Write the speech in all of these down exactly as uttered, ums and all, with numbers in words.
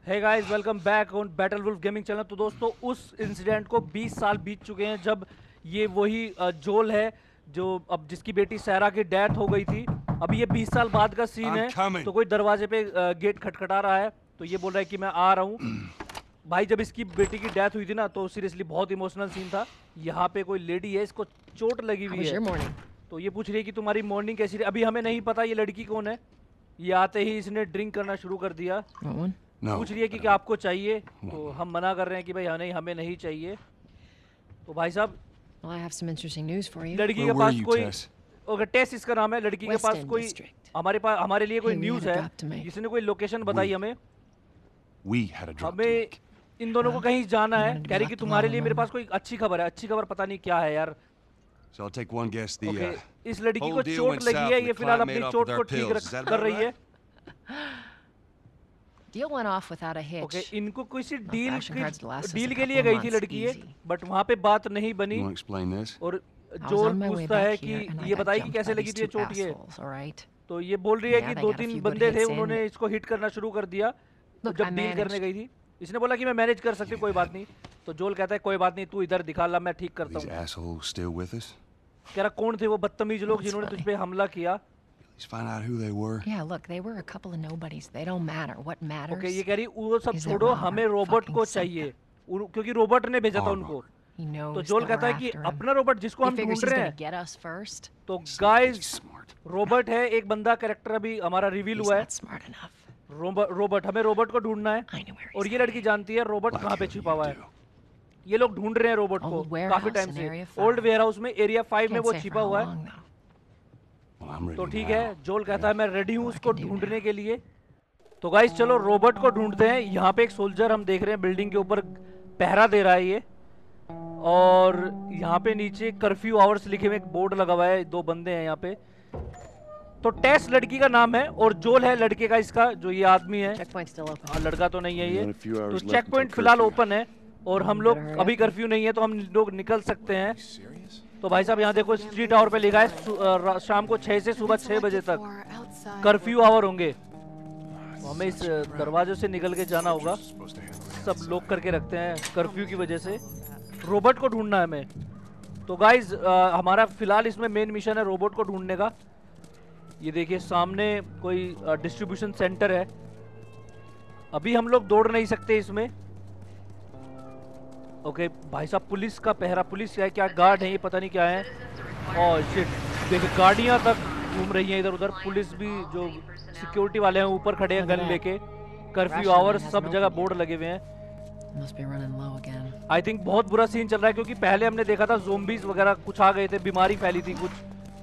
Hey guys, welcome back on battle wolf gaming channel. तो दोस्तों, उस इंसिडेंट को बीस साल बीत चुके हैं जब ये वही अ, जोल है जो अब जिसकी बेटी सैरा की डेथ हो गई थी। अभी ये बीस साल बाद का सीन I'm है। coming. तो कोई दरवाजे पे अ, गेट खटखटा रहा है, तो ये बोल रहा है कि मैं आ रहा हूँ। भाई, जब इसकी बेटी की डेथ हुई थी ना, तो सीरियसली बहुत इमोशनल सीन था। यहाँ पे कोई लेडी है, इसको चोट लगी How हुई was है, your morning? तो ये पूछ रही है कि तुम्हारी मॉर्निंग कैसी रही। अभी हमें नहीं पता ये लड़की कौन है। ये आते ही इसने ड्रिंक करना शुरू कर दिया। Want one? No. पूछ रही है कि क्या आपको चाहिए, तो हम मना कर रहे हैं कि भाई हाँ, नहीं, हमें नहीं चाहिए। तो भाई साहब, Well, I have some interesting news for you. लड़की Where के were पास you, कोई Tess? ओके, टेस इसका नाम है। लड़की के पास Western कोई District. हमारे पास हमारे लिए कोई Hey, we news had a है। drop to make. जिसने कोई लोकेशन बताई We- हमें। We had a drop to हमें make. इन दोनों को हाँ? कहीं जाना है। wanted to कह रही be कि left तुम्हारे alone लिए a मेरे पास moment. कोई अच्छी खबर है। अच्छी खबर पता नहीं क्या है यार। So I'll take one guess. The okay, uh, इस लड़की whole को deal चोट went लगी south है। and ये the फिलहाल client अपनी made off चोट with को our ठीक pills. रख- Is that कर about रही है। Deal went off without a hitch. Okay, इनको किसी Enough deal fashion cards to last us deal a के couple लिए of गई थी months, लड़की ये, easy. बट वहाँ पे बात नहीं बनी। You want to explain this? और I was जोल on my way पूछता है back कि here and I ये got बताई कि jumped कैसे by लगी these थी ये two चोट ये। assholes, all right? तो ये बोल रही है Yeah, कि they दो got a तीन few good बंदे थे, hits in. उन्होंने इसको हिट करना शुरू कर दिया। तो Look, जब I डील करने managed. गई थी, इसने बोला कि मैं मैनेज कर सकती हूँ, कोई बात नहीं। तो जोल कहता है कोई बात नहीं, तू इधर दिखा ला, मैं ठीक Are करता these हूँ। assholes still with us? कह रहा कौन थे वो बदतमीज लोग That's जिन्होंने तुझ funny. पे हमला किया। Let's find out who they were. Yeah, look, they were a couple of nobodies. They don't matter. What matters? Okay, ये कह रही वो सब is that छोड़ो, Robert हमें रोबोट fucking को sent चाहिए, them. उन- क्योंकि रोबोट ने भेजा था Our उनको। Robert. He knows तो जोल that कहता we're है कि after him. अपना रोबोट जिसको He हम figures ढूंढ he's रहे gonna हैं। get us first. तो He's गाइस, smart. रोबोट है एक बंदा, कैरेक्टर अभी हमारा रिवील He's हुआ है। not smart enough. Robot robot हमें रोबोट को ढूंढना है। I know where he's और ये लड़की जानती है रोबोट कहाँ पे Like छिपा you हुआ है। do. ये लोग ढूंढ रहे हैं रोबोट को Old warehouse काफी टाइम in से। Area old five. Warehouse में एरिया फाइव में Can't वो say for छिपा how हुआ है। long, though. Well, I'm ready तो ठीक now. है, जोल कहता है मैं रेडी हूँ All I उसको can do ढूंढने now. के लिए। तो गाइस चलो रोबोट को ढूंढते हैं। यहाँ पे एक सोल्जर हम देख रहे हैं बिल्डिंग के ऊपर पहरा दे रहा है ये। और यहाँ पे नीचे कर्फ्यू आवर्स लिखे हुए एक बोर्ड लगा हुआ है। दो बंदे हैं यहाँ पे। तो टेस लड़की का नाम है और जोल है लड़के का, इसका जो ये आदमी है। Checkpoint's still open. हाँ, लड़का तो नहीं है ये। Only a few तो hours left checkpoint until फिलहाल curfew. ओपन है और हम लोग Better hurry अभी up. कर्फ्यू नहीं है, तो हम लोग निकल सकते हैं। Serious? तो भाई साहब यहाँ देखो स्ट्रीट आवर पे लिखा है सु- अ, रा- शाम को छह से सुबह छह बजे तक कर्फ्यू आवर होंगे। तो हमें इस अ, दरवाजे से निकल के जाना होगा। Supposed to handle it. सब लॉक करके रखते हैं कर्फ्यू की वजह से। रोबोट को ढूंढना है हमें। तो गाइज हमारा फिलहाल इसमें मेन मिशन है रोबोट को ढूंढने का। ये देखिए सामने कोई डिस्ट्रीब्यूशन सेंटर है। अभी हम लोग दौड़ नहीं सकते इसमें। ओके भाई साहब, पुलिस का पहरा, पुलिस क्या है, क्या गार्ड है ये पता नहीं क्या है। और शिट, देखिए गाड़ियां तक घूम रही हैं इधर उधर। पुलिस भी जो सिक्योरिटी वाले हैं ऊपर खड़े हैं गन लेके। कर्फ्यू आवर सब जगह बोर्ड लगे हुए हैं। Must be running low again. I think बहुत बुरा सीन चल रहा है, क्योंकि पहले हमने देखा था ज़ोंबीज वगैरह कुछ आ गए थे, बीमारी फैली थी कुछ।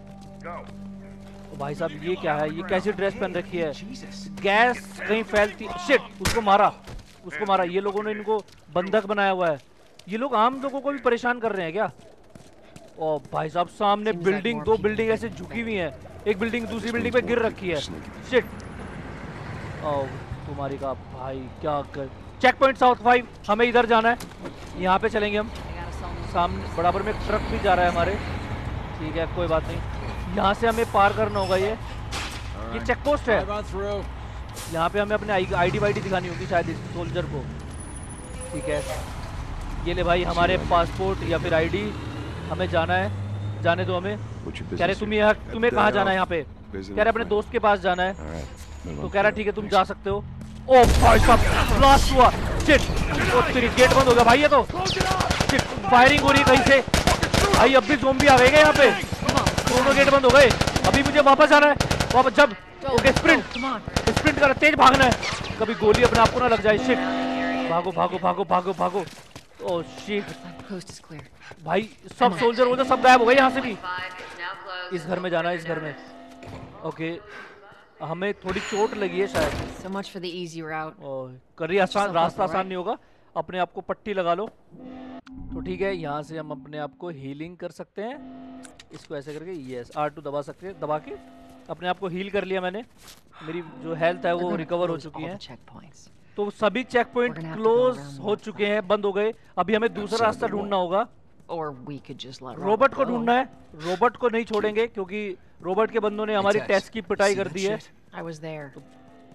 तो भाई साहब ये क्या है, ये कैसी ड्रेस पहन रखी है। गैस कहीं फैलती। शिट, उसको मारा, उसको मारा। ये लोगों ने इनको बंधक बनाया हुआ है। ये लोग आम लोगों को भी परेशान कर रहे हैं क्या। ओ भाई साहब, सामने Seems like बिल्डिंग, more दो people बिल्डिंग ऐसे झुकी हुई हैं। एक बिल्डिंग दूसरी बिल्डिंग पे गिर रखी है। शिट, ओ तुम्हारी का भाई क्या कर। चेक पॉइंट साउथ फाइव, हमें इधर जाना है। यहाँ पे चलेंगे हम। सामने बराबर में एक ट्रक भी जा रहा है हमारे। ठीक है, कोई बात नहीं। यहाँ से हमें पार करना होगा। ये ये चेक पोस्ट है। यहाँ पे हमें अपने आईडी वाईडी दिखानी होगी शायद इस सोल्जर को। ठीक है, ये ले भाई हमारे पासपोर्ट या फिर आईडी। हमें जाना है, जाने दो हमें। What's your कह रहे business तुम here? यहाँ, At तुम्हें the कहाँ day जाना है off. यहाँ पे। Visiting कह रहे a अपने friend. दोस्त के पास जाना है। All right. Move तो on. कह रहा ठीक है तुम जा सकते हो। ओ भाई साहब, ब्लास्ट हुआ। शिट, ओ तेरी गेट बंद हो गया भाई। ये तो शिट, फायरिंग हो रही है कहीं से। भाई अब भी ज़ोंबी आ गए क्या यहाँ पे। दोनों गेट बंद हो गए। अभी मुझे वापस आना है। वापस जब okay sprint, Come on. Sprint कर, तेज भागना है। कभी गोली अपने आप को ना लग जाए। शिट, भागो भागो भागो भागो भागो। Oh shit Coast is clear. भाई, सब सोल्जर वोल्जर सब गायब हो गए यहाँ से भी। इस घर में जाना है, इस घर में। ओके, हमें थोड़ी चोट लगी है शायद। So much for the easy route. और करी आसान, रास्ता आसान नहीं होगा। अपने आप को पट्टी लगा लो। तो ठीक है, यहाँ से हम अपने आप को हीलिंग कर सकते हैं। इसको ऐसे करके यस आर टू दबा सकते हैं। दबा के अपने आप को हील कर लिया मैंने। मेरी जो हेल्थ है They're वो gonna रिकवर हो close चुकी all है। the checkpoints. तो सभी checkpoint We're gonna have to go close around the हो wall. चुके हैं, बंद हो गए। अभी हमें दूसरा रास्ता ढूंढना होगा। Or we could just let robot Robert को go. ढूंढना है। रोबोट को नहीं छोड़ेंगे क्योंकि रोबोट के बंदों ने हमारी Tess, टेस्ट की पिटाई see कर that दी है। shit? I was there.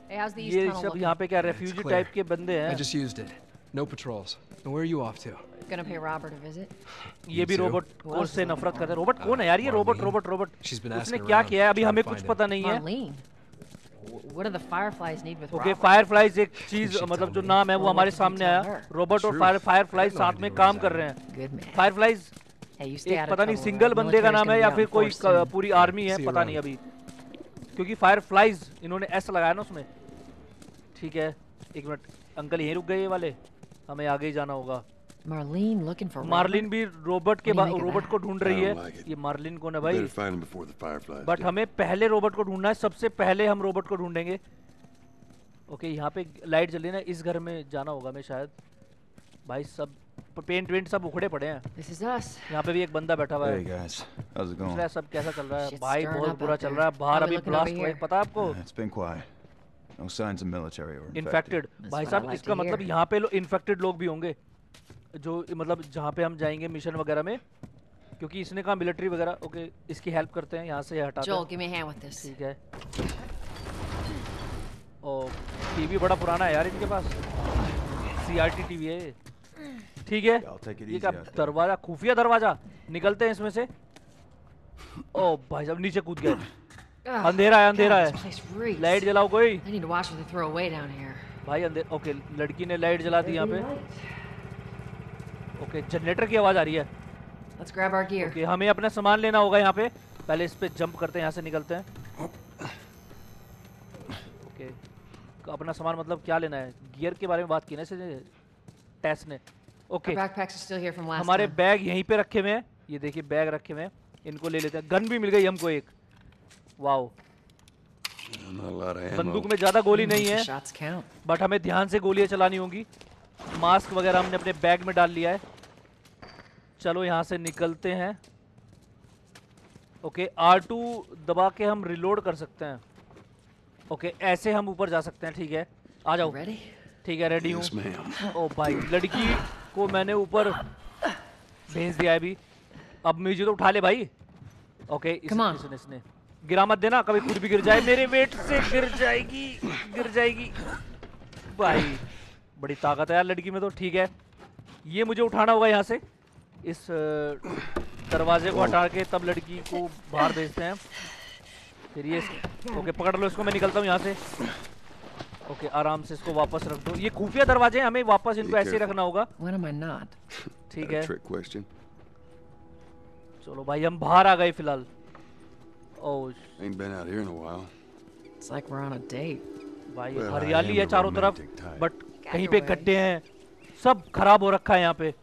Hey, how's the east ये tunnel सब looking? यहाँ पे क्या रेफ्यूजी clear. टाइप के बंदे I हैं। just used it. No patrols. And where are you off to? Gonna pay Robert a visit? ये भी too? Robot Who course else से is looking नफरत for करता है। him? रोबोट कौन है यार ये? Robot Marlene. Robot robot. She's been उसने asking क्या around, किया है अभी trying हमें to कुछ find पता him. नहीं है। Marlene? W- What do the Fireflies need with okay Robert? Fireflies एक चीज should मतलब tell जो me. नाम है वो Well, हमारे what did you सामने tell आया। her? रोबोट और True. Fire fireflies I had no साथ में idea काम what कर was रहे हैं। Good man. Fireflies Hey, you stay एक out of पता नहीं trouble, सिंगल right? बंदे का Military's नाम है gonna या be फिर out कोई in force soon. पूरी आर्मी है See you पता नहीं around. अभी, क्योंकि फायरफ्लाइज इन्होंने एस लगाया ना उसमें। ठीक है एक मिनट, अंकल यहीं रुक गए ये वाले, हमें आगे ही जाना होगा। Marlene looking for Marlene Robert? भी रोबोट के What do you make of robot that? को ढूंढ रही I है। don't like it. ये मार्लिन कौन है Better भाई? find him before the fireflies but do. हमें पहले रोबोट को ढूंढना है, सबसे पहले हम रोबोट को ढूंढेंगे। ओके यहाँ पे लाइट जली ना, इस घर में जाना होगा हमें शायद। भाई सब पेंट वेंट सब उखड़े पड़े हैं। This is us. यहाँ पे भी एक बंदा बैठा हुआ Hey है। guys, how's it दूसरा going? सब कैसा चल रहा है? Shit's भाई stirring बहुत up बुरा out चल there. रहा है बाहर। How we अभी looking ब्लास्ट over हुआ है, here? पता है आपको? Uh, it's been quiet. No signs of military or infected. Infected That's भाई what I साहब like इसका to मतलब hear. यहाँ पे इन्फेक्टेड लोग भी होंगे जो मतलब जहाँ पे हम जाएंगे मिशन वगैरह में, क्योंकि इसने कहा मिलिट्री वगैरह। ओके इसकी हेल्प करते हैं, यहाँ से हटाते Joel, हैं। give me a hand with this. ठीक है। ओ टीवी बड़ा पुराना है यार इनके पास, सीआरटी टीवी है ये। ठीक है I'll take it ये easy क्या out there. दरवाजा, खुफिया दरवाजा, निकलते हैं इसमें से। ओ भाई साहब नीचे कूद गए। Ugh, अंधेरा है अंधेरा God, है, this place reeks. लाइट जलाओ कोई। I need to watch what they throw away down here. भाई अंधेर। ओके लड़की ने लाइट जला दी यहाँ पे। ओके जनरेटर की आवाज आ रही है। Let's grab our gear. Okay हमें अपना सामान लेना होगा यहाँ पे। पहले इस पे जंप करते हैं, यहाँ से निकलते हैं। ओके अपना सामान मतलब क्या लेना है? गियर के बारे में बात की ना इसने टेस ने। Okay Our backpacks are still here from last हमारे time. बैग यहीं पे रखे हुए हैं, ये देखिए बैग रखे हुए हैं, इनको ले लेते हैं। गन भी मिल गई हमको एक। Wow Not a lot of ammo. बंदूक में ज्यादा गोली नहीं है, Shots count. बट हमें ध्यान से गोलियां चलानी होंगी। मास्क वगैरह हमने अपने बैग में डाल लिया है। चलो यहाँ से निकलते हैं। ओके आर टू दबा के हम रिलोड कर सकते हैं। ओके ऐसे हम ऊपर जा सकते हैं। ठीक है आ जाओ। Ready? ठीक है रेडी हूँ। Yes, ma'am. ओ भाई लड़की को मैंने ऊपर भेज दिया है अभी, अब मुझे तो उठा ले भाई। ओके इस, Come on. इसने इसने गिरा मत देना, कभी खुद भी गिर जाए, मेरे वेट से गिर जाएगी गिर जाएगी। भाई बड़ी ताकत है यार लड़की में तो। ठीक है ये मुझे उठाना होगा यहाँ से, इस अ, दरवाजे को हटा के तब लड़की को बाहर भेजते हैं। फिर ये ओके पकड़ लो इसको, मैं निकलता हूँ यहाँ से। ओके आराम से इसको वापस रख दो। ये खुफिया दरवाजे हैं, हमें वापस इनको Be ऐसे ही careful. रखना होगा। When am I not? ठीक Got है a trick question. चलो भाई हम बाहर आ गए फिलहाल। ओह Ain't been out here in a while. It's like we're on a date. भाई Well, I हरियाली am है the चारों तरफ, romantic type. बट Got कहीं your पे ways. गड्ढे हैं, सब खराब हो रखा है यहाँ पे।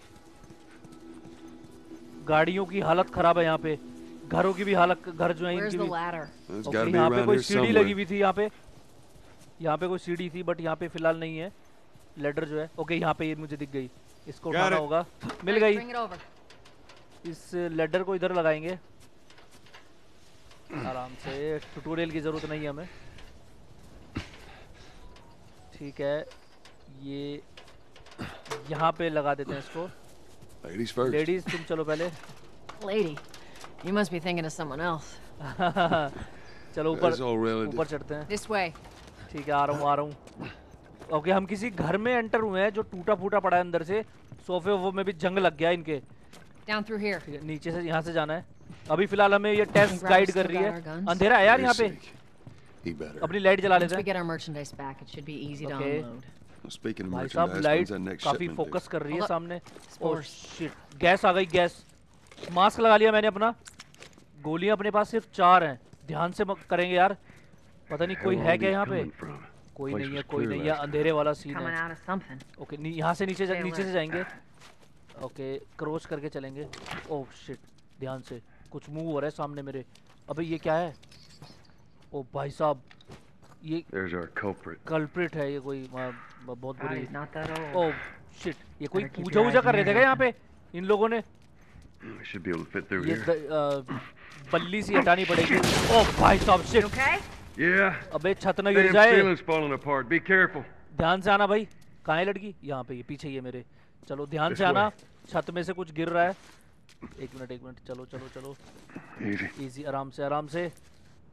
गाड़ियों की हालत खराब है यहाँ पे, घरों की भी हालत, घर जो है Where's इनकी the भी। ladder? There's okay, got to be यहाँ पे around कोई here सीढ़ी somewhere. लगी हुई थी यहाँ पे, यहाँ पे कोई सीढ़ी थी बट यहाँ पे फिलहाल नहीं है। लेडर जो है ओके यहाँ पे ये मुझे दिख गई, इसको Got उठाना it. होगा। मिल Right, गई। Bring it over. इस लेडर को इधर लगाएंगे आराम से, ट्यूटोरियल की जरूरत नहीं है हमें। ठीक है ये यहाँ पे लगा देते हैं इसको। Ladies first. लेडीज तुम चलो पहले। Lady, you must be thinking of someone else. चलो ऊपर That's all relative. ऊपर चढ़ते हैं। This way. ठीक है आ रहा हूँ आ रहा हूँ। ओके हम किसी घर में एंटर हुए हैं जो टूटा फूटा पड़ा है अंदर से, सोफे वोफे में भी जंग लग गया इनके। Down through here. ठीक है नीचे से यहाँ से जाना है। अभी फिलहाल हमें ये टेस्ट Robert गाइड still कर रही got है। our guns? अंधेरा है यार For यहाँ your पे, sake. He better. अपनी लाइट जला Once लेते we हैं। get our merchandise back, it should be easy to Okay. unload. Well, speaking of भाई साहब merchandise, light when's that next काफी shipment फोकस due? कर रही है Hold up. सामने। Oh Spores. शिट गैस आ गई गैस। मास्क लगा लिया मैंने अपना। गोलियां अपने पास सिर्फ चार हैं, ध्यान से मत करेंगे यार, पता नहीं कोई Where है are क्या these यहाँ पे। coming from? कोई Place नहीं है was कोई clear नहीं है, last अंधेरे वाला सीन Coming है। out of something. ओके नी, यहाँ से नीचे जा, Stay नीचे से alert. जाएंगे। ओके क्रॉस करके चलेंगे। ओह शिट ध्यान से, कुछ मूव हो रहा है सामने मेरे। अबे ये क्या है? ओ भाई साहब ये There's our culprit. कल्प्रिट है, ये कोई आ, ब- बहुत बुरी। Body's not that old. Oh shit ये कोई Better keep पूजा your वूजा eyes कर रहे on थे your क्या यहाँ पे इन लोगों ने? We should be able to fit through ये here. द- आ, बल्ली सी हटानी पड़ेगी। ओह भाई साहब शिट। Okay? Yeah. अबे छत न गिर Damn जाए, ceiling's falling apart. Be careful. ध्यान से आना भाई। कहाँ है लड़की? यहाँ पे, ये पीछे ही है मेरे। चलो ध्यान से This आना, छत में से कुछ गिर रहा है। एक मिनट एक मिनट, चलो चलो चलो Easy. इजी, आराम से आराम से।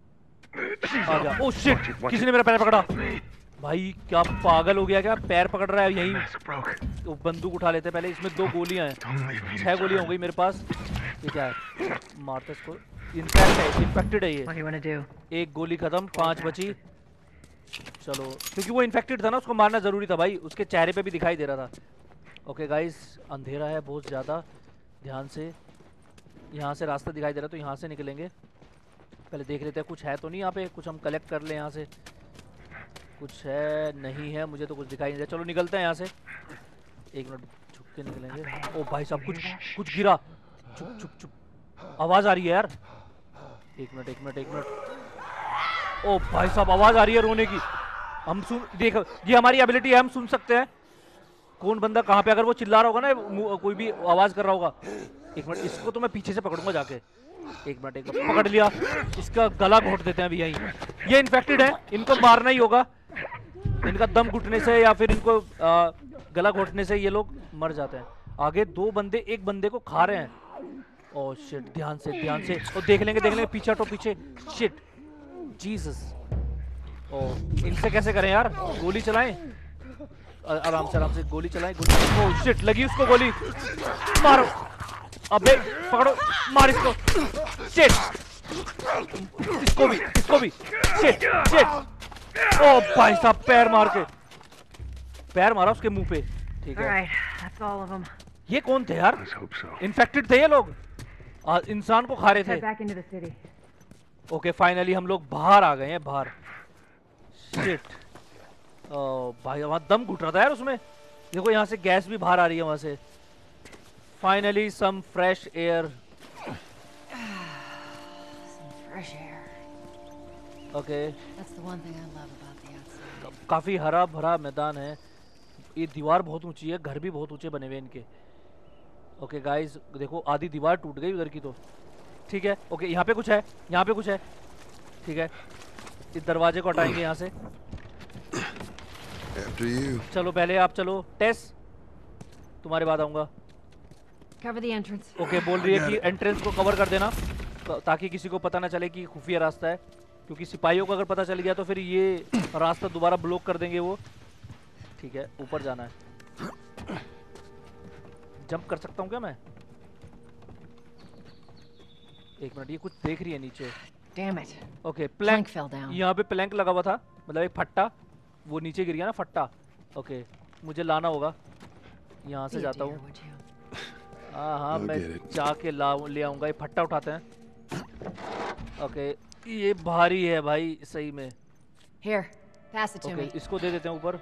आ गया। ओ शिट, किसी ने मेरा पैर पकड़ा। भाई क्या पागल हो गया क्या? पैर पकड़ रहा है यहीं। तो बंदूक उठा लेते पहले। इसमें दो गोलियां हैं, छह गोलियां हो गई मेरे पास। ये क्या है? मारते इसको। इन्फेक्ट है, इन्फेक्टेड है ये। एक गोली खत्म, पांच बची। चलो, क्योंकि वो इन्फेक्टेड था ना, उसको मारना जरूरी था भाई। उसके चेहरे पे भी दिखाई दे रहा था। ओके गाइस, अंधेरा है बहुत ज्यादा, ध्यान से। यहाँ से रास्ता दिखाई दे रहा है तो यहाँ से निकलेंगे। पहले देख लेते हैं कुछ है तो नहीं यहाँ पे, कुछ हम कलेक्ट कर लें यहाँ से। कुछ है नहीं है, मुझे तो कुछ दिखाई नहीं दे। चलो निकलते हैं यहाँ से। एक मिनट, छुप के निकलेंगे। ओ भाई साहब, कुछ कुछ गिरा। चुप चुप चुप, आवाज आ रही है यार। एक मिनट एक मिनट एक मिनट। ओ भाई साहब, आवाज आ रही है रोने की। हम सुन, देखो ये हमारी एबिलिटी है, हम सुन सकते हैं कौन बंदा कहाँ पे। अगर वो चिल्ला रहा होगा ना, कोई भी आवाज कर रहा होगा। एक मिनट, इसको तो मैं पीछे से पकड़ूंगा जाके। एक मिनट एक मिनट, पकड़ लिया। इसका गला घोट देते हैं अभी यहीं। ये इन्फेक्टेड है, इनको मारना ही होगा। इनका दम घुटने से या फिर इनको आ, गला घोटने से ये लोग मर जाते हैं। आगे दो बंदे एक बंदे को खा रहे हैं। ओह शिट, ध्यान से ध्यान से। और देख लेंगे देख लेंगे, पीछे हटो पीछे। Shit, Jesus. ओह, इनसे कैसे करें यार? गोली चलाएं, आराम से आराम से गोली चलाएं। गोली। ओह शिट, लगी उसको गोली। मारो, अबे पकड़ो, मार इसको। शिट, इसको भी इसको भी। Shit shit. ओ भाई साहब, पैर मार के, पैर मारा उसके मुंह पे। ठीक है, ये कौन थे यार? इन्फेक्टेड थे ये लोग, आ, इंसान को खा रहे थे। ओके, फाइनली हम लोग बाहर आ गए हैं, बाहर। शिट, ओ भाई वहां दम घुट रहा था यार उसमें। देखो यहाँ से गैस भी बाहर आ रही है वहां से। Finally some fresh air. Okay, काफी हरा भरा मैदान है। ये दीवार बहुत ऊंची है, घर भी बहुत ऊंचे बने हुए इनके। ओके गाइस, देखो आधी दीवार टूट गई उधर की तो। ठीक है, ओके यहाँ पे कुछ है, यहाँ पे कुछ है। ठीक है, इस दरवाजे को हटाएंगे यहाँ से। चलो पहले आप चलो, टेस तुम्हारे बाद आऊंगा। ओके, बोल रही है कि एंट्रेंस को कवर कर देना ताकि किसी को पता ना चले कि खुफिया रास्ता है। क्योंकि सिपाहियों को अगर पता चल गया तो फिर ये रास्ता दोबारा ब्लॉक कर देंगे वो। ठीक है, ऊपर जाना है। जंप कर सकता हूँ क्या मैं? एक मिनट, ये कुछ देख रही है नीचे। Okay, plank. यहाँ पे प्लैंक लगा हुआ था, मतलब एक फट्टा, वो नीचे गिर गया ना फट्टा। ओके, मुझे लाना होगा। यहाँ से जाता हूँ। हाँ हाँ, मैं जाके ला ले आऊंगा। ये फट्टा उठाते हैं। ओके, ये भारी है भाई सही में। Here, pass it to okay, me. इसको दे देते हैं ऊपर।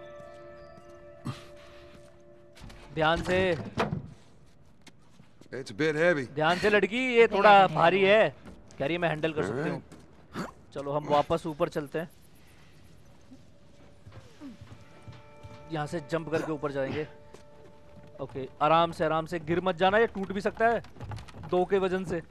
ध्यान से, It's a bit heavy. ध्यान से लड़की, ये थोड़ा भारी है। कह रही है मैं हैंडल कर सकती हूँ। चलो हम वापस ऊपर चलते हैं। यहाँ से जंप करके ऊपर जाएंगे। ओके, आराम से आराम से, गिर मत जाना, ये टूट भी सकता है दो के वजन से।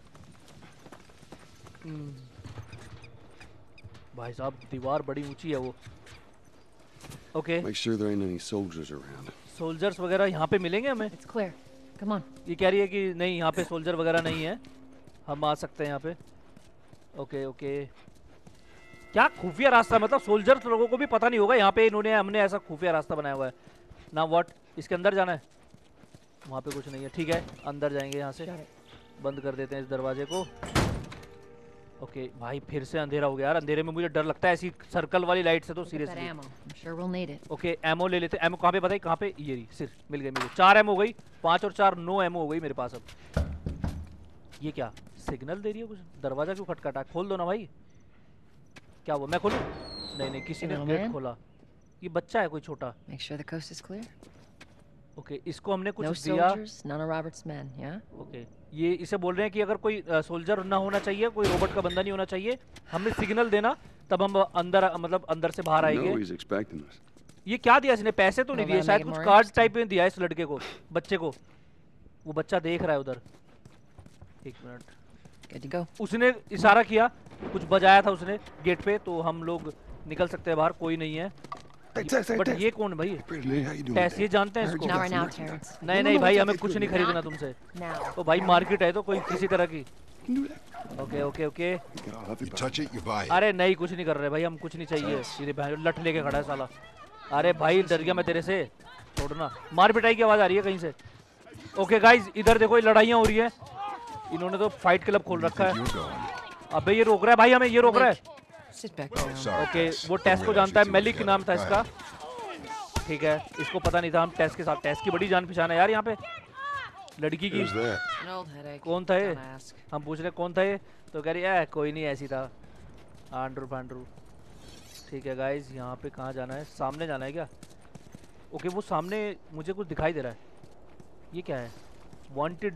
भाई साहब, दीवार बड़ी ऊंची है वो। Okay, Make sure there ain't any soldiers around. Soldiers वगैरह यहाँ पे मिलेंगे हमें? It's clear. Come on. ये कह रही है कि नहीं, यहाँ पे सोल्जर वगैरह नहीं है, हम आ सकते हैं यहाँ पे। ओके ओके, क्या खुफिया रास्ता, मतलब सोल्जर्स लोगों को भी पता नहीं होगा यहाँ पे इन्होंने हमने ऐसा खुफिया रास्ता बनाया हुआ है ना। व्हाट, इसके अंदर जाना है? वहाँ पे कुछ नहीं है। ठीक है, अंदर जाएंगे यहाँ से। बंद कर देते हैं इस दरवाजे को। ओके भाई, फिर से अंधेरा हो गया यार। अंधेरे में मुझे डर लगता है ऐसी सर्कल वाली लाइट से तो seriously. Sure we'll need it. Okay, ammo ले लेते हैं। एमओ कहाँ पे बताइए, कहाँ पे? ये रही, सिर्फ मिल गई मुझे। चार एमओ हो गई, पाँच और चार नौ एमओ हो गई मेरे पास अब। ये क्या सिग्नल दे रही है कुछ? दरवाजा क्यों खटखटा? खोल दो ना भाई। क्या हुआ, मैं खोलूं? नहीं नहीं, किसी ने गेट खोला। ये बच्चा है कोई छोटा। Make sure the coast is clear. Okay, इसको हमने कुछ No दिया। soldiers, none of Robert's men, yeah? Okay, ये इसे बोल रहे हैं कि अगर कोई सोल्जर ना होना चाहिए, कोई रोबोट का बंदा नहीं होना चाहिए, हमने सिग्नल देना तब हम अंदर, मतलब अंदर से बाहर No, आएंगे। he's expecting us. ये क्या दिया इसने? पैसे तो नहीं दिए, शायद कुछ कार्ड टाइप में दिया है इस लड़के को, बच्चे को। वो बच्चा देख रहा है उधर। एक मिनट, Good to go. उसने इशारा किया, कुछ बजाया था उसने गेट पे, तो हम लोग निकल सकते हैं बाहर। कोई नहीं है। बट ये कौन भाई? टेस, ये जानते हैं इसको? Not right now, Terrence. नहीं नहीं भाई, हमें कुछ नहीं खरीदना तुमसे। Now. तो भाई मार्केट है तो कोई किसी तरह की। can do that. Okay okay okay Yeah, I'll have You you back. touch it, you buy it. अरे नहीं कुछ नहीं कर रहे भाई हम, कुछ नहीं चाहिए। सीधे बहन लठ लेके खड़ा है साला। अरे भाई डर गया मैं तेरे से, छोड़ना। मार पिटाई की आवाज आ रही है कहीं से। ओके गाइस इधर देखो ये लड़ाइयाँ हो रही है, इन्होंने तो फाइट क्लब खोल रखा है। You're going. अबे ये रोक रहा है भाई हमें, ये रोक रहा है। Sit back down. Sorry. Okay guys. वो टेस को जानता है, Too मेलिक much नाम था shit. इसका। ठीक है इसको पता नहीं था, हम टेस के साथ, टेस की बड़ी जान पहचान है यार यहाँ पे लड़की की। Who's that? An old headache. कौन था ये? Don't ask. हम पूछ रहे कौन था ये, तो कह रही है कोई नहीं ऐसी था, आंड्रू फांड्रू। ठीक है गाइस यहाँ पे कहाँ जाना है, सामने जाना है क्या? ओके वो सामने मुझे कुछ दिखाई दे रहा है, ये क्या है? वांटेड,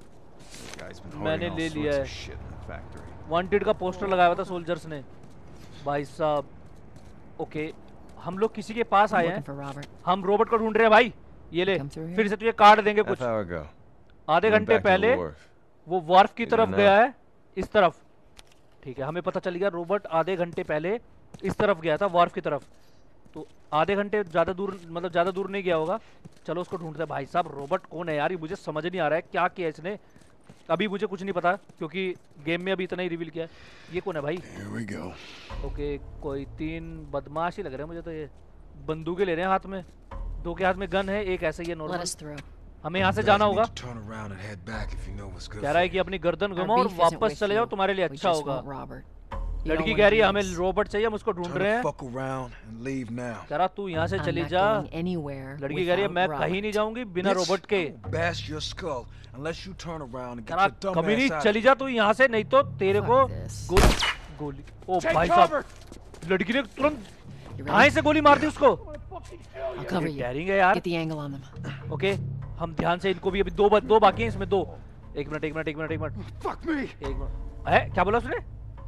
Guy's been मैंने hoarding all ले sorts लिया of है। shit in the factory. Wanted का पोस्टर लगाया हुआ था सोल्जर्स ने भाई साहब। ओके हम लोग किसी के पास I'm आए looking हैं, for Robert. हम रोबोट को ढूंढ रहे हैं भाई। ये ले Come through here? फिर से तुझे कार्ड देंगे कुछ। Half hour ago. आधे Went घंटे back to the पहले wharf. वो वार्फ की You तरफ don't गया know. है, इस तरफ। ठीक है हमें पता चल गया रोबोट आधे घंटे पहले इस तरफ गया था, वार्फ की तरफ। तो आधे घंटे ज्यादा दूर, मतलब ज्यादा दूर नहीं गया होगा। चलो उसको ढूंढते हैं भाई साहब। रोबोट कौन है यार, ये मुझे समझ नहीं आ रहा है क्या किया इसने। अभी मुझे कुछ नहीं पता क्योंकि गेम में अभी इतना ही रिवील किया है। ये कौन है भाई? Here we go. ओके कोई तीन बदमाश ही लग रहे हैं मुझे तो। ये बंदूकें ले रहे हैं हाथ में, दो के हाथ में गन है, एक ऐसे ही है Let नॉर्मल। us through. हमें यहाँ से You guys जाना need होगा। to turn around and head back if you know what's good कह रहा है for कि अपनी गर्दन Our घुमाओ और beef isn't वापस with चले जाओ, you. तुम्हारे लिए We अच्छा just होगा। want Robert. You लड़की know कह where रही है he हमें is. रोबोट चाहिए, हम उसको you. ढूंढ Turn रहे the हैं। fuck around and leave now. कह रहा तू यहाँ से I'm चली not जा। going anywhere लड़की कह रही है without मैं Robert. कहीं नहीं जाऊंगी बिना Bitch, रोबोट के। I'll bash your skull unless you turn around and कह get रहा your dumb कभी नहीं ass out. चली जा तू यहाँ से, नहीं तो तेरे Fuck को this. गोली गोली ओ भाई साहब लड़की ने तुरंत You कहाँ ready? से गोली मार दी उसको। I'll cover you. डैरिंग है यार। Get the angle on them. Okay हम ध्यान से इनको भी, अभी दो दो बाकी हैं इसमें, दो। एक मिनट एक मिनट एक मिनट एक मिनट Fuck me! एक मिनट है क्या बोला उसने?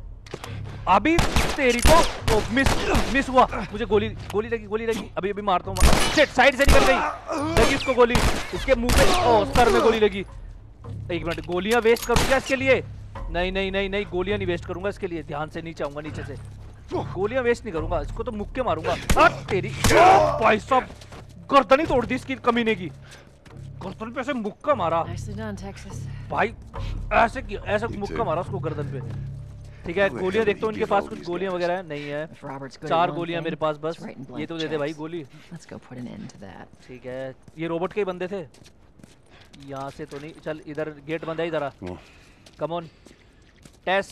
अभी तेरी को ओ, मिस मिस हुआ मुझे, गोली गोली लगी गोली लगी अभी अभी मारता हूँ। शिट साइड से निकल गई, लगी उसको गोली, इसके मुंह पे ओ सर में गोली लगी। एक मिनट गोलियां वेस्ट करूँ क्या इसके लिए? नहीं नहीं नहीं नहीं गोलियां नहीं वेस्ट करूंगा इसके लिए। ध्यान से नीचे आऊंगा, नीचे से गोलियां वेस्ट नहीं करूंगा, इसको तो मुक्के मारूंगा। हट तेरी ओ, भाई साहब गर्दन ही तोड़ दी इसकी कमीने की, गर्दन पे ऐसे मुक्का मारा Nicely done, Texas. भाई, ऐसे किया, ऐसे मुक्का मारा उसको गर्दन पे। ठीक है गोलियां देखता हूँ इनके पास कुछ गोलियां वगैरह है नहीं है। If Robert's good at चार one गोलियां thing, मेरे पास बस, it's writing ये blank तो दे दे भाई checks. गोली। Let's go put an end to that. ठीक है ये रोबोट के ही बंदे थे, यहाँ से तो नहीं। चल इधर गेट बंद है, इधर आ। Come on. Come on Tess,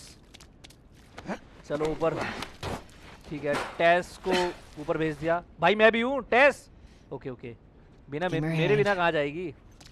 चलो ऊपर। ठीक है टेस को ऊपर भेज दिया भाई, मैं भी हूँ टेस। ओके ओके बिना मे, Give her मेरे hand. बिना कहाँ जाएगी।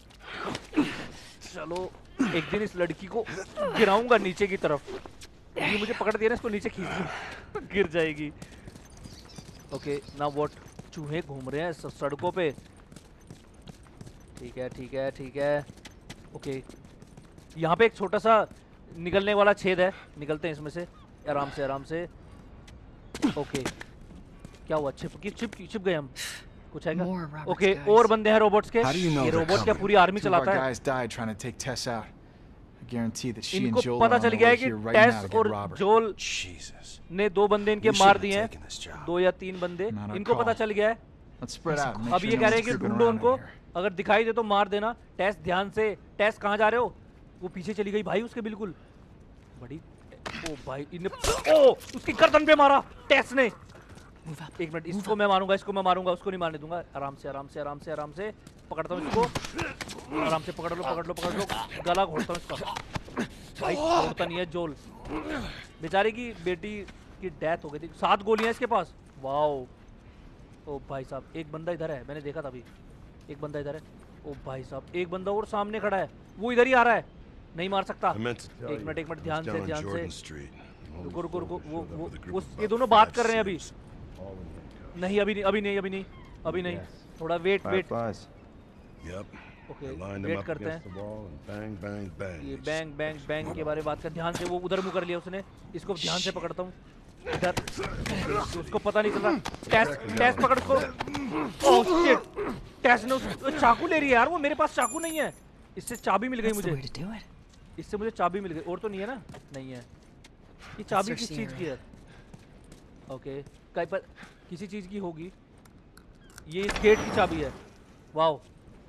चलो एक दिन इस लड़की को गिराऊंगा नीचे की तरफ, ये मुझे पकड़ दिया ना, इसको नीचे खींच दूं, गिर जाएगी। ओके ना व्हाट, चूहे घूम रहे हैं स- सड़कों पे। ठीक है ठीक है ठीक है ओके यहाँ पे एक छोटा सा निकलने वाला छेद है, निकलते हैं इसमें से आराम से आराम से। ओके क्या हुआ, छिप की छिप छिप गए हम, कुछ है क्या? More Robert's okay guys. और बंदे हैं रोबोट्स के। How do you know ये they're रोबोट क्या coming? पूरी आर्मी Two of our चलाता है। guys died trying to take Tess out. I guarantee that she and इनको Joel पता are on चल their गया way है कि here right now taste to get और Robert. जोल Jesus. ने दो बंदे इनके We मार shouldn't दिए have हैं, taken this job. दो या तीन बंदे Not our इनको पता call. चल गया है। Let's spread out and make अब sure ये no कह रहे one's हैं कि creeping ढूंढो around in उनको, here. अगर दिखाई दे तो मार देना। टेस ध्यान से, टेस कहाँ जा रहे हो? वो पीछे चली गई भाई उसके बिल्कुल, बड़ी ओ भाई इन्हें ओ उसकी गर्दन पे मारा टेस ने। Move up. एक मिनट इसको मैं मारूंगा, इसको मैं मारूंगा, उसको नहीं मारने दूंगा। आराम से आराम से आराम से आराम से पकड़ता हूँ इसको, आराम से पकड़ लो पकड़ लो पकड़ लो, गला घोटता हूँ इसका। भाई छोड़ता नहीं है जोल, बेचारे की बेटी की डेथ हो गई थी। सात गोलियां इसके पास, वाओ। ओ भाई साहब एक बंदा इधर है, मैंने देखा था अभी, एक बंदा इधर है। ओ भाई साहब एक बंदा और सामने खड़ा है, वो इधर ही आ रहा है, नहीं मार सकता। I meant to tell एक you, मिनट एक मिनट I was ध्यान down से on ध्यान Jordan से Street. रुको रुको रुको, वो Filled up वो with a group वो of ये about दोनों बात five कर रहे हैं अभी। cities, all in handcuffs. नहीं अभी नहीं अभी नहीं अभी नहीं अभी नहीं, थोड़ा wait wait. Fireflies. Yep. Okay They lined them wait up करते against हैं। the wall and bang, bang, bang. ये They just- bang bang bang के बारे में बात कर, ध्यान से। वो उधर मुंह कर लिया उसने, इसको ध्यान से पकड़ता हूँ इधर, उसको पता नहीं चल रहा। टैस टैस पकड़ उसको। ओह शिट, टैस ने उस चाकू ले रही है यार, वो मेरे पास चाकू नहीं है। इससे चाबी मिल गई That's the मुझे, way to do it. इससे मुझे चाबी मिल गई। और तो नहीं है ना? नहीं है। ये चाबी किस चीज़ की है? ओके कहीं पर किसी चीज़ की होगी, ये इस गेट की चाबी है। वाओ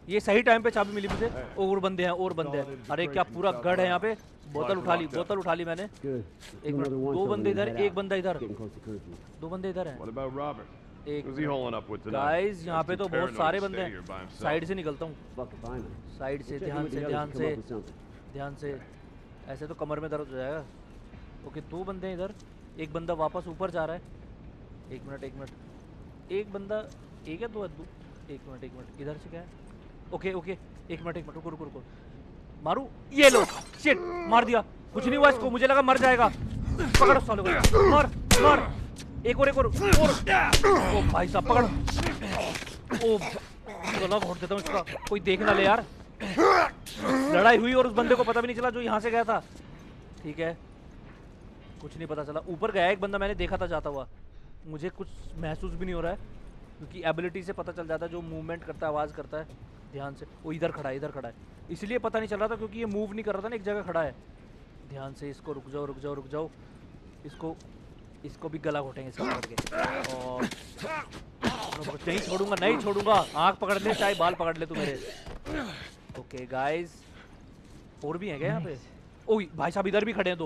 ये सही टाइम पे चाबी मिली मुझे। और बंदे हैं और बंदे हैं। अरे क्या पूरा गढ़ है यहाँ पे। बोतल उठा ली बोतल उठा ली मैंने। एक मिनट, दो बंदे इधर एक बंदा इधर, दो बंदे इधर हैं। What about Robert? एक Who's he holing up with tonight? Guys यहाँ पे He's तो too बहुत paranoid सारे to बंदे stay here by हैं। himself. साइड से निकलता हूँ, साइड से, ध्यान से ध्यान से ध्यान से। ऐसे तो कमर में दर्द हो जाएगा। ओके दो बंदे हैं इधर, एक बंदा वापस ऊपर जा रहा है। एक मिनट एक मिनट, एक बंदा एक है दो है दो, एक मिनट एक मिनट इधर से क्या है। ओके ओके एक मिनट एक मिनट रुको रुको रुको, मारू ये लो। शिट मार दिया, कुछ नहीं हुआ इसको, मुझे लगा मर जाएगा। पकड़ो सालों को, मार मार, एक और एक और, और। ओ भाई साहब पकड़ो। ओ गला घोट देता हूँ इसका, कोई देख ना ले यार। लड़ाई हुई और उस बंदे को पता भी नहीं चला जो यहाँ से गया था। ठीक है कुछ नहीं पता चला। ऊपर गया एक बंदा, मैंने देखा था जाता हुआ। मुझे कुछ महसूस भी नहीं हो रहा है क्योंकि एबिलिटी से पता चल जाता है जो मूवमेंट करता है, आवाज़ करता है। ध्यान से, वो इधर खड़ा है इधर खड़ा है, इसलिए पता नहीं चल रहा था क्योंकि ये मूव नहीं कर रहा था ना, एक जगह खड़ा है। ध्यान से, इसको रुक जाओ रुक जाओ रुक जाओ, इसको इसको भी गला घोटेंगे इसका पकड़ के। और नहीं छोड़ूंगा नहीं छोड़ूंगा, आँख पकड़ ले चाहे बाल पकड़ ले तू मेरे। ओके गाइस, और भी हैं क्या यहाँ पे? ओ भाई साहब इधर भी खड़े हैं दो।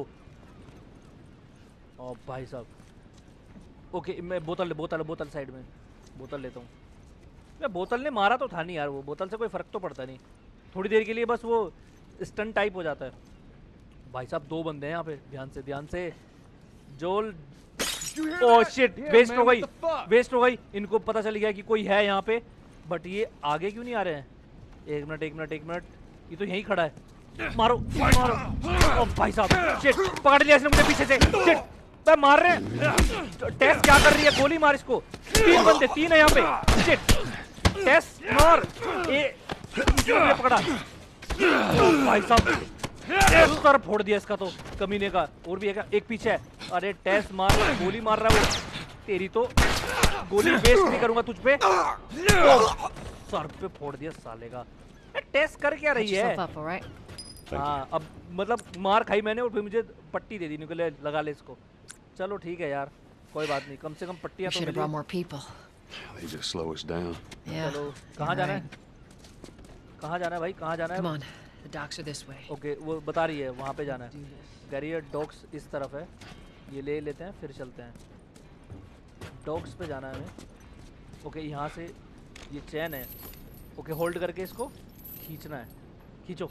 ओ भाई साहब ओके, मैं बोतल बोतल बोतल साइड में बोतल लेता हूँ। मैं बोतल ने मारा तो था नहीं यार, वो बोतल से कोई फर्क तो पड़ता नहीं, थोड़ी देर के लिए बस वो स्टन टाइप हो जाता है। भाई साहब दो बंदे हैं यहाँ पे, ध्यान से ध्यान से। जोल ओह शिट, वेस्ट हो गई वेस्ट हो गई। इनको पता चल गया कि कोई है यहाँ पे, बट ये आगे क्यों नहीं आ रहे हैं? एक मिनट एक मिनट एक मिनट, ये तो यहीं खड़ा है। मारो मारो। ओ भाई साहब शिट, पकड़ लिया इसने मुझे पीछे से। शिट मैं मार रहे हैं। टेस्ट क्या कर रही है? गोली मार इसको। तीन बंदे तीन है यहाँ पे। शिट टेस्ट मार, ए पकड़ा। ओ भाई साहब सर फोड़ दिया इसका तो कमीने का। और भी है क्या? एक पीछे है। अरे टेस्ट मार, गोली मार रहा है वो। तेरी तो गोली वेस्ट नहीं करूंगा तुझ पे। तो सर पे फोड़ दिया साले का। टेस्ट कर क्या रही है? हाँ अब मतलब मार खाई मैंने और फिर मुझे पट्टी दे दी, निकले लगा ले इसको। चलो ठीक है यार, कोई बात नहीं, कम से कम पट्टियाँ तो मिली। They just slow us down. चलो कहाँ जाना है? कहाँ जाना है भाई, कहाँ जाना है? Come on, the docks are this way. Okay वो बता रही है वहाँ पे जाना है। कह रही है डॉग्स इस तरफ है, ये ले लेते हैं फिर चलते हैं। डॉग्स पे जाना है हमें। ओके यहाँ से ये चैन है। ओके होल्ड करके इसको खींचना है, खींचो।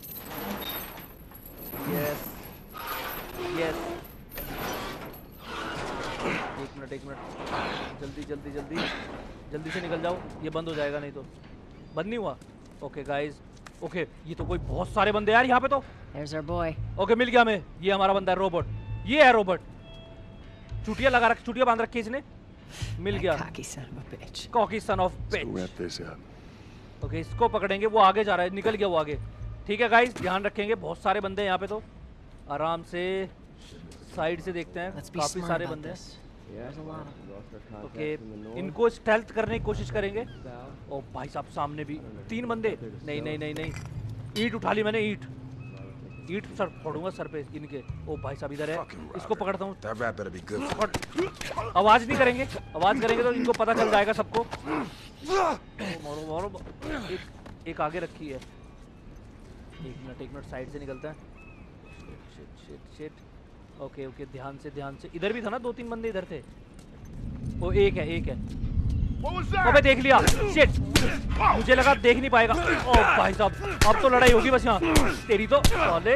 यस यस, एक मिनट एक मिनट, जल्दी जल्दी जल्दी जल्दी से निकल जाओ, ये बंद हो जाएगा नहीं तो। बंद नहीं हुआ? ओके गाइस, ओके ये तो कोई बहुत सारे बंदे यार यहाँ पे तो। There's our boy. ओके मिल गया हमें, ये हमारा बंदा है रोबोट, ये है रोबोट। चुटिया लगा रख, चुटिया बांध रखी इसने। मिल गया। Cocky son of a bitch. Cocky son of Let's go bitch. wrap this up. Okay इसको पकड़ेंगे, वो आगे जा रहा है, निकल गया वो आगे। ठीक है गाइस ध्यान रखेंगे, बहुत सारे बंदे हैं यहाँ पे तो। आराम से साइड से देखते हैं, Let's be काफी smart सारे about बंदे हैं। this. There's a lot of okay इनको स्टेल्थ करने की कोशिश करेंगे। ओ भाई साहब सामने भी तीन बंदे। नहीं नहीं नहीं नहीं, ईंट उठा ली मैंने, ईंट ईंट सर फोड़ूंगा सर पे इनके। ओ भाई साहब इधर है, इसको पकड़ता हूँ। That rat better be good. पकड़। आवाज नहीं करेंगे, आवाज करेंगे तो इनको पता चल जाएगा सबको। ओ, मारो मारो, एक एक आगे रखी है। एक मिनट एक मिनट, साइड से निकलता है। Shit shit shit. Okay okay ध्यान से ध्यान से। इधर भी था ना, दो तीन बंदे इधर थे। वो एक है एक है। अबे देख लिया। शिट मुझे लगा देख नहीं पाएगा। ओ भाई साहब अब तो लड़ाई होगी बस यहाँ। तेरी तो साले।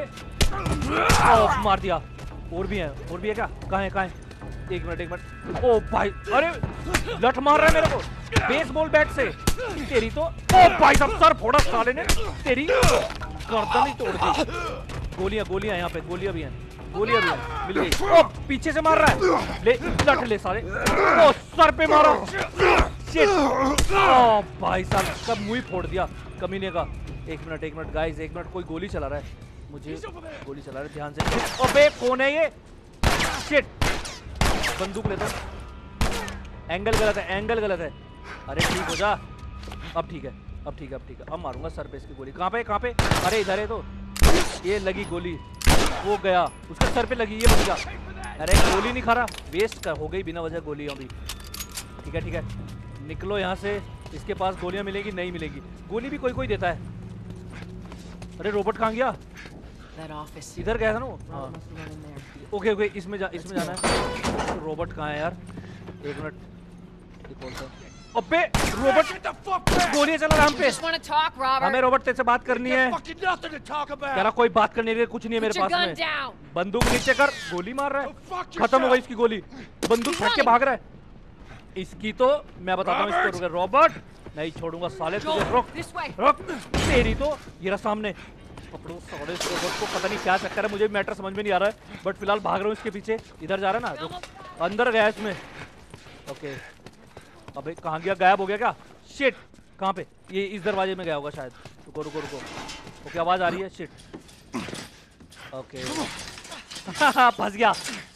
ओ मार दिया। और भी है और भी है क्या? कहाँ है कहाँ है? एक मिनट एक मिनट। ओ भाई अरे लठ मार रहा है मेरे को बेसबॉल बैट से। तेरी तो ओ भाई साहब सर फोड़ा साले ने, तेरी गर्दन ही तोड़ दी। गोलियां गोलियां यहाँ पे, गोलियां भी हैं, गोलियां भी हैं। मिल गई। ओ पीछे से मार रहा है, ले लठ ले साले। ओ सर पे मारो। शिट ओ भाई साहब सब मुंह ही फोड़ दिया कमीने का। एक मिनट एक मिनट गाइस, एक मिनट, कोई गोली चला रहा है मुझे, गोली चला रहा है ध्यान से। अबे कौन है ये? शिट बंदूक लेता हूँ। एंगल गलत है, एंगल गलत है। अरे ठीक हो जा, अब ठीक है अब ठीक है अब ठीक है। अब मारूंगा सर पे इसकी गोली। कहाँ पे कहाँ पे? अरे इधर है तो। ये लगी गोली, वो गया, उसके सर पे लगी, ये बच गया। अरे गोली नहीं खा रहा, वेस्ट कर हो गई बिना वजह गोली अभी। ठीक है ठीक है निकलो यहाँ से। इसके पास गोलियां मिलेगी नहीं मिलेगी, गोली भी कोई कोई देता है। अरे रोबोट कहाँ गया? That office. इधर गया था ना वो? हाँ Must be one in there. Okay okay इसमें जा इसमें जाना है। रोबोट कहाँ है यार? एक मिनट, ये कौन सा? अबे रोबोट गोलियां चला रहा हम पे। Just want to talk, Robert. हमें रोबोट तेरे से बात करनी है। कह रहा कोई बात करने के लिए कुछ नहीं है मेरे Put your पास gun में। down. बंदूक नीचे कर, गोली मार रहा है, खत्म हो गई इसकी गोली, बंदूक फेंक के भाग रहा है। इसकी तो मैं बताता हूँ इसको, रुक रॉबर्ट नहीं छोड़ूंगा साले तुझे, Joel, रुक this way. रुक, तेरी तो ये रहा सामने। पकड़ो साले इस रोबोट को, पता नहीं क्या चक्कर है, मुझे भी मैटर समझ में नहीं आ रहा है, बट फिलहाल भाग रहा हूँ इसके पीछे। इधर जा रहा है ना, रुक, अंदर गया इसमें। ओके अबे कहाँ गया, गायब हो गया क्या? शिट, कहाँ पे? ये इस दरवाजे में गया होगा शायद। रुको रुको रुको, ओके आवाज आ रही है, शिट। ओके फंस गया।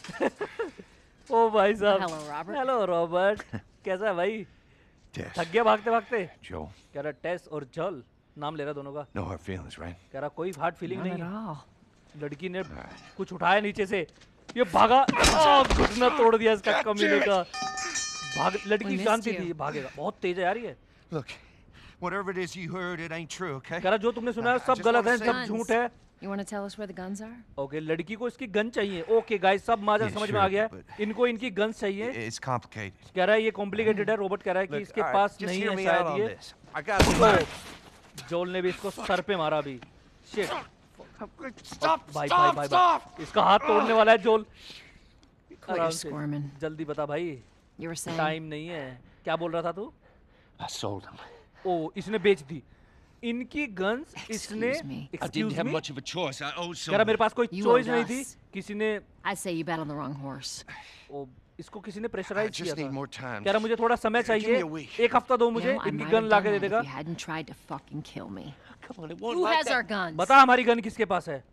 ओ भाई साहब, Hello, Robert. हेलो रॉबर्ट, कैसा है भाई? Tess. थक गया भागते भागते? Joel. कह रहा टेस और जल, नाम ले रहा दोनों का। No hard feelings, right? कह रहा कोई हार्ट फीलिंग None नहीं at है। all. लड़की ने कुछ उठाया नीचे से, ये भागा, आ, घुटना तोड़ दिया इसका कमीने का। भाग, लड़की We शांति missed थी, you. भागेगा, बहुत तेज है यार ये। Look, whatever it is you heard, it ain't true, okay? कह रहा जो तुमने सुना है सब just गलत है, wanna say- सब झूठ है। You want to tell us where the guns are? Okay लड़की को इसकी गन चाहिए। ओके गाइस सब माजरा Yeah, समझ में sure, आ गया है, but- इनको इनकी गन्स चाहिए। It's complicated. कह रहा है ये कॉम्प्लिकेटेड है, रोबोट कह रहा है कि Look, इसके all right, पास just नहीं hear है me out शायद on ये। this. I got a plan. जोल ने भी इसको सर पे मारा अभी। Shit, Stop! भाई भाई Stop! भाई Stop! भाई इसका हाथ तोड़ने वाला है जोल। Quit आराम your से, squirming. जल्दी बता भाई, You were saying. टाइम नहीं है। क्या बोल रहा था तू? I sold him. ओ इसने बेच दी इनकी गन्स, इसने Excuse me. I excuse didn't have me, much of a choice. I owed कह रहा मेरे some. पास कोई You चॉइस owed नहीं थी, us. किसी ने I say you bet on the wrong horse. ओ इसको किसी ने I प्रेशराइज किया just need था। more time. कह रहा मुझे थोड़ा समय Give me चाहिए, a week. एक हफ्ता दो मुझे, You know, I इनकी might गन have ला done के दे that देगा। if you hadn't tried to fucking kill me. Come on, it won't Who like has that. our guns? बता हमारी गन किसके पास है,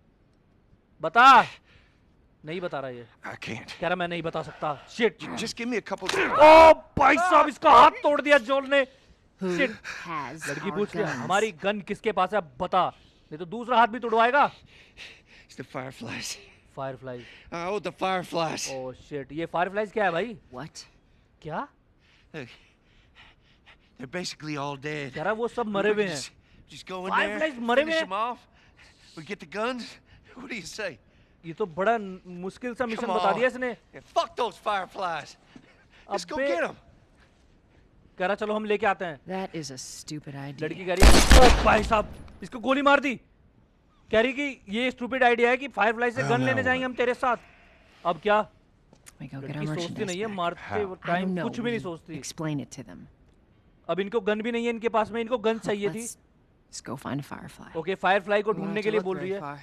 बता। नहीं बता रहा ये, I can't. कह रहा मैं नहीं बता सकता। Shit, Just give me a couple. ओ भाई साहब इसका हाथ तोड़ दिया जोल ने। Who Shit. has लड़की our पूछ लिया guns? हमारी गन किसके पास है, बता, नहीं तो दूसरा हाथ भी तोड़वाएगा। It's the fireflies. Fireflies, I owed the fireflies. ओ शिट, ये फायरफ्लाइज क्या है भाई? What? क्या Hey, they're basically all dead. कह रहा वो सब मरे हुए हैं। Just, just go in there, Fireflies मरे हुए finish हैं? them off. We get the guns. What do you say? ये तो बड़ा न- मुश्किल सा मिशन Come बता on. दिया इसने। Yeah, fuck those fireflies. Let's go अबे- get them. कह रहा चलो हम लेके आते हैं। That is a stupid idea. लड़की कह रही है ओ भाई साहब इसको गोली मार दी। कह रही कि ये स्टूपिड आइडिया है कि फायरफ्लाई से गन लेने जाएंगे हम तेरे साथ। अब क्या? We go get लड़की our सोचती merchandise नहीं है, back. मारते How? I time don't know. कुछ भी नहीं We सोचती। Explain it to them. अब इनको गन भी नहीं है इनके पास में, इनको गन चाहिए थी। Let's, let's go find a firefly. Okay firefly को We don't ढूंढने have के to लिए look बोल very रही है। far.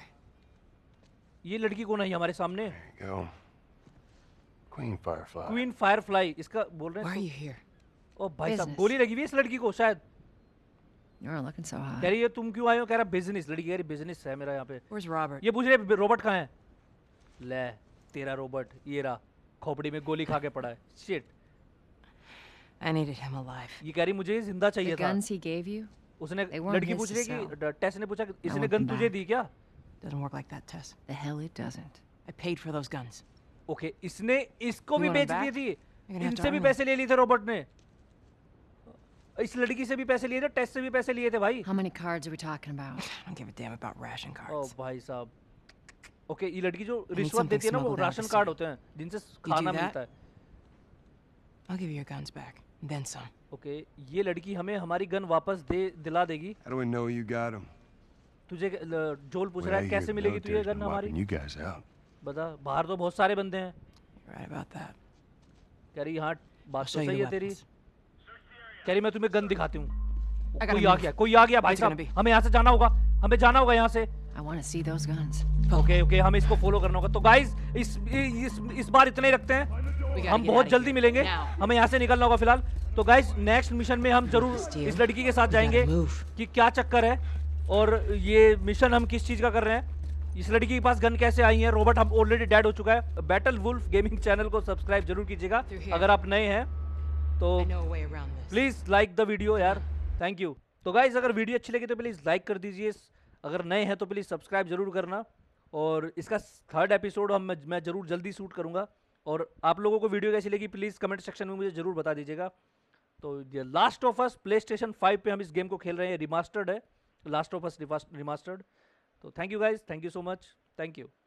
ये लड़की कौन है ये हमारे सामने? Go. Queen Firefly. Queen firefly इसका बोल रहे Why are हैं। you here? ओ भाई साहब Business. गोली लगी हुई है इस लड़की को शायद। You're not looking so कह hot. रही है तुम क्यों आए हो? कह रहा बिजनेस, लड़की कह रही बिजनेस है मेरा यहाँ पे। Where's Robert? ये पूछ रहे हैं, रोबोट कहाँ है? ले तेरा रोबोट ये रहा, खोपड़ी में गोली खा के पड़ा है। Shit, I needed him alive. ये कह रही मुझे जिंदा The चाहिए था। guns he gave you? उसने They weren't लड़की his पूछ to रही है कि टेस ने पूछा कि इसने want गन them तुझे back. दी क्या? Doesn't work like that, Tess. The hell it doesn't. I paid for those guns. Okay इसने इसको You भी want 'em बेच दिए back? थी, You're gonna have to इनसे भी arm me. पैसे ले लिए थे रोबोट ने, इस लड़की से भी पैसे लिए थे, टेस से भी पैसे लिए थे भाई। How many cards are we talking about? I don't give a damn about ration O cards. भाई साहब, ओके ये लड़की जो need रिश्वत something देती है ना वो smuggled out ration of the card city. होते हैं जिनसे do खाना that? मिलता है। I'll give you your guns back, and then some. Okay ये लड़की हमें हमारी गन वापस दे दिला देगी। How do we know you got him? तुझे ल- जोल पूछ रहा Well, है your कैसे मिलेगी तुझे military's गन been हमारी? wiping you guys out. बता, बाहर तो बहुत सारे बंदे हैं। You're right about that. कह रही हाँ बात I'll तो show you सही the है तेरी। weapons. कह रही मैं तुम्हें गन दिखाती हूँ। I gotta कोई आ move. गया, कोई आ गया भाई What's it साहब, gonna be? हमें यहाँ से जाना होगा, हमें जाना होगा यहाँ से। I want to see those guns. Okay okay हमें इसको फॉलो करना होगा। तो गाइस इस इस इस बार इतना ही रखते हैं, We gotta हम get बहुत out of जल्दी here. मिलेंगे, Now. हमें यहाँ से निकलना होगा फिलहाल। तो गाइस नेक्स्ट मिशन में हम जरूर Steer. इस लड़की के साथ We जाएंगे gotta move. कि क्या चक्कर है और ये मिशन हम किस चीज का कर रहे हैं, इस लड़की के पास गन कैसे आई है। रोबोट हम ऑलरेडी डेड हो चुका है। बैटल वुल्फ गेमिंग चैनल को सब्सक्राइब जरूर कीजिएगा Through here. अगर आप नए हैं तो। I know a way around this. Please like the video यार, थैंक यू। तो गाइज अगर वीडियो अच्छी लगी तो प्लीज लाइक कर दीजिए, अगर नए हैं तो प्लीज सब्सक्राइब जरूर करना। और इसका थर्ड एपिसोड हम मैं, मैं जरूर जल्दी शूट करूंगा। और आप लोगों को वीडियो कैसी लगी प्लीज कमेंट सेक्शन में मुझे जरूर बता दीजिएगा। तो ये Last of Us PlayStation five पे हम इस गेम को खेल रहे हैं, रिमास्टर्ड है, लास्ट ऑफ अस रिमास्टर्ड। तो thank you guys, thank you so much, thank you.